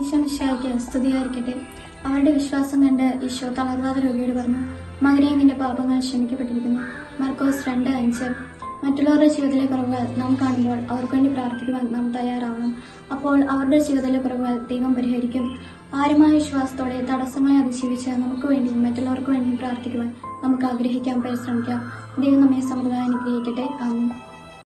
ഈശോമിശിഹായ്ക്ക് സ്തുതിയായിരിക്കട്ടെ. അവരുടെ വിശ്വാസം കണ്ട് ഈശോ തളർവാദ രോഗിയോട് പറഞ്ഞു, മകനെ, നിന്റെ പാപങ്ങൾ ക്ഷമിക്കപ്പെട്ടിരിക്കുന്നു. മർക്കോസ് 2:5. മറ്റുള്ളവരുടെ ജീവിതത്തിലെ കുറവുകൾ നാം കാണുമ്പോൾ അവർക്ക് വേണ്ടി പ്രാർത്ഥിക്കുവാൻ നാം തയ്യാറാവണം. അപ്പോൾ അവരുടെ ജീവിതത്തിലെ കുറവുകൾ ദൈവം പരിഹരിക്കും. ആരുമായ വിശ്വാസത്തോടെ തടസ്സങ്ങളെ അതിജീവിച്ച് നമുക്ക് വേണ്ടിയും മറ്റുള്ളവർക്ക് വേണ്ടിയും പ്രാർത്ഥിക്കുവാൻ നമുക്ക് ആഗ്രഹിക്കാം, പരിശ്രമിക്കാം. ദൈവം നമ്മെ സമൃദ്ധമായി അനുഗ്രഹിക്കട്ടെ. ആമേൻ.